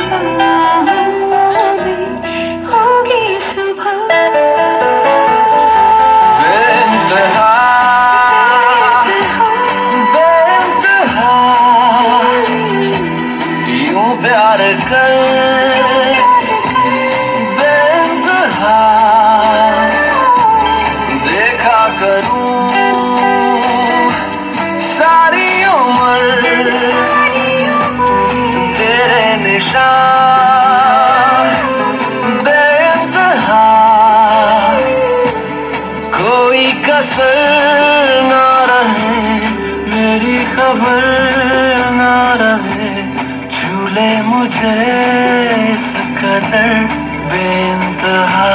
प्यार कर बेइंतहा देखा करूं सारी उम्र तेरे निशान बेइंतहा कोई कसर ना रहे मेरी खबर ना रहे झूले मुझे इस कदर बेइंतहा।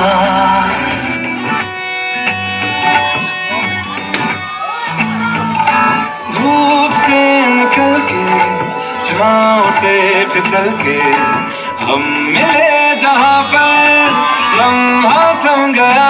धूप से निकल के छाँव से फिसल के हम मिले जहाँ पर लम्हा थम गया।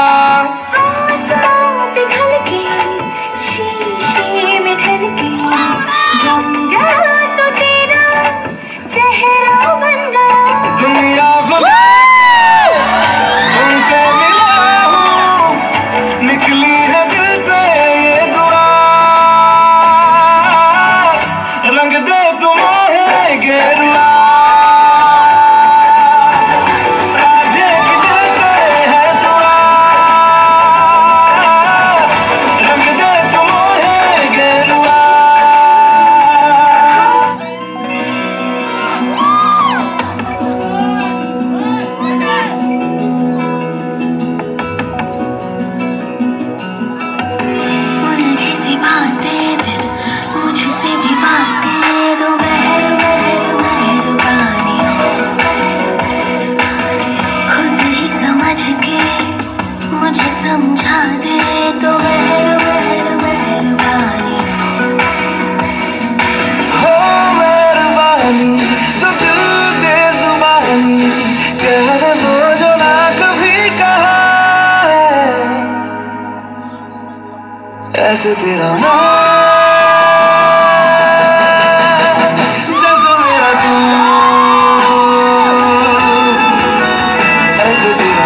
समझा दे तो मेहरबानी हो मेहरबानी जो दिल दे जुबानी कह दे वो जो ना कभी कहा है ऐसे तेरा जैसे मेरा तू ऐसे तेरा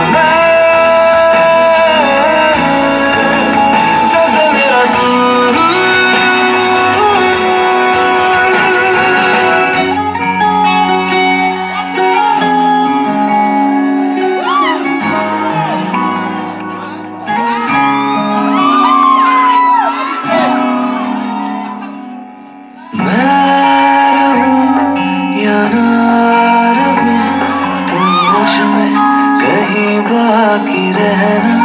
बाकी रहना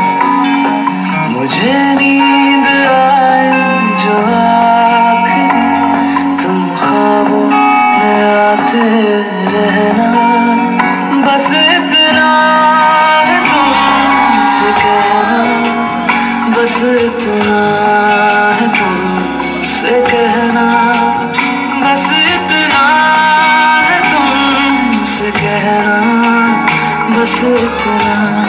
मुझे नींद आए जो आखिर तुम ख्वाबों में आते रहना बस इतना है तुमसे कहना बस इतना है तुमसे कहना बस इतना है तुमसे कहना बस इतना।